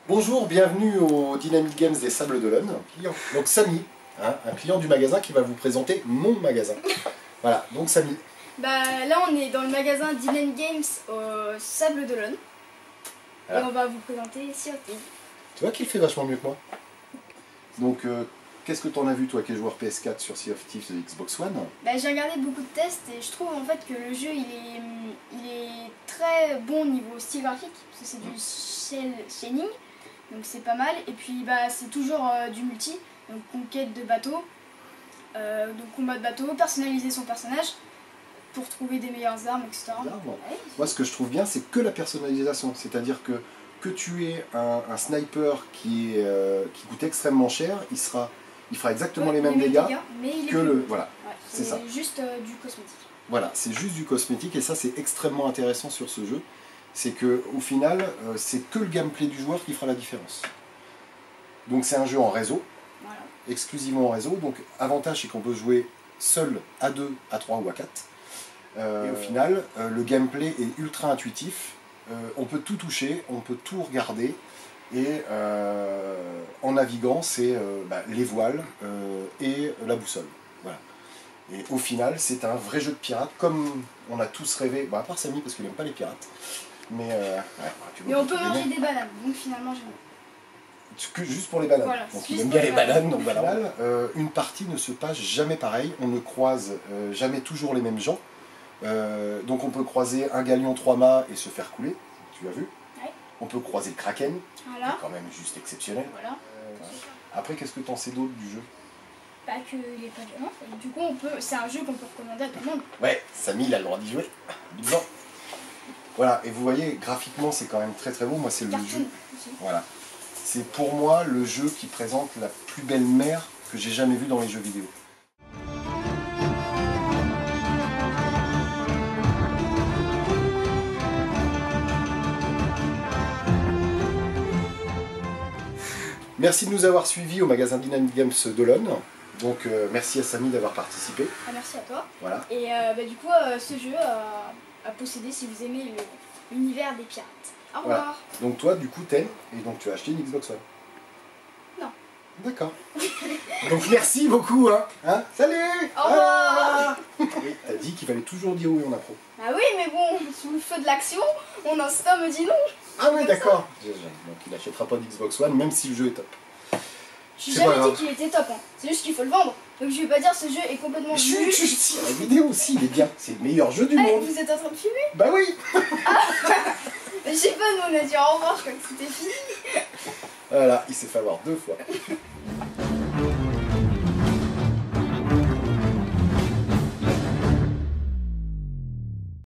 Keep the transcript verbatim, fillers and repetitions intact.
Bonjour, bienvenue au Dynamic Games des Sables d'Olonne. Donc Samy, hein, un client du magasin qui va vous présenter mon magasin. Voilà, donc Samy. Bah là on est dans le magasin Dynamic Games au Sables d'Olonne. Voilà. Et on va vous présenter Sea of Thieves. Tu vois qu'il fait vachement mieux que moi. Donc euh, qu'est-ce que t'en as vu toi qui es joueur P S quatre sur Sea of Thieves de Xbox One? Bah j'ai regardé beaucoup de tests et je trouve en fait que le jeu il est, il est très bon niveau style graphique. Parce que c'est du shell shading. Donc c'est pas mal, et puis bah, c'est toujours euh, du multi, donc conquête de bateaux, euh, donc combat de bateaux, personnaliser son personnage pour trouver des meilleures armes, et cetera. Ouais, moi ce que je trouve bien c'est que la personnalisation, c'est-à-dire que que tu aies un, un sniper qui, est, euh, qui coûte extrêmement cher, il, sera, il fera exactement ouais, les mêmes dégâts, dégâts mais il que le... Voilà, ouais, c'est ça. C'est juste euh, du cosmétique. Voilà, c'est juste du cosmétique et ça c'est extrêmement intéressant sur ce jeu. C'est que au final, euh, c'est que le gameplay du joueur qui fera la différence. Donc c'est un jeu en réseau, voilà. Exclusivement en réseau. Donc avantage c'est qu'on peut jouer seul, à deux, à trois ou à quatre. Euh, et au final, euh, le gameplay est ultra intuitif. Euh, on peut tout toucher, on peut tout regarder. Et euh, en naviguant, c'est euh, bah, les voiles euh, et la boussole. Voilà. Et au final, c'est un vrai jeu de pirate, comme on a tous rêvé, bah, à part Samy parce qu'il n'aime pas les pirates. Mais, euh, ouais, tu mais on peut manger des bananes, donc finalement j'aime. Juste pour les bananes. Voilà, donc il aime bien les bananes, donc voilà. Final, euh, une partie ne se passe jamais pareil, on ne croise euh, jamais toujours les mêmes gens. Euh, donc on peut croiser un galion trois mâts et se faire couler, tu as vu. Ouais. On peut croiser le kraken, voilà. C'est quand même juste exceptionnel. Voilà. Euh, après, qu'est-ce que t'en sais d'autre du jeu? Pas qu'il est pas violent, du coup on peut, c'est un jeu qu'on peut recommander à tout le monde. Ouais, Samy il a le droit d'y jouer. Disons. Voilà, et vous voyez, graphiquement c'est quand même très très beau. Moi c'est le jeu. Aussi. Voilà. C'est pour moi le jeu qui présente la plus belle mer que j'ai jamais vue dans les jeux vidéo. Merci de nous avoir suivis au magasin Dynamic Games d'Olonne. Donc euh, merci à Samy d'avoir participé. Ah, merci à toi. Voilà. Et euh, bah, du coup, euh, ce jeu à, à posséder si vous aimez l'univers des pirates. Au revoir. Voilà. Donc toi, du coup, t'aimes et donc tu as acheté une Xbox One. Non. D'accord. Donc merci beaucoup. Hein, hein Salut. Au revoir. Ah oui, t'as dit qu'il fallait toujours dire oui, on a pro. Ah oui, mais bon, sous le feu de l'action, mon instinct me dit non. Ah oui, d'accord. Donc il n'achètera pas d'Xbox One, même si le jeu est top. J'ai jamais dit qu'il était top, hein. C'est juste qu'il faut le vendre. Donc je vais pas dire ce jeu est complètement nul. Chut, chut, si, la vidéo aussi, il est bien. C'est le meilleur jeu du ah, monde. Vous êtes en train de filmer? Bah oui. Ah, je sais pas, nous on a dit au revoir, je crois que c'était fini. Voilà, il s'est fait avoir deux fois.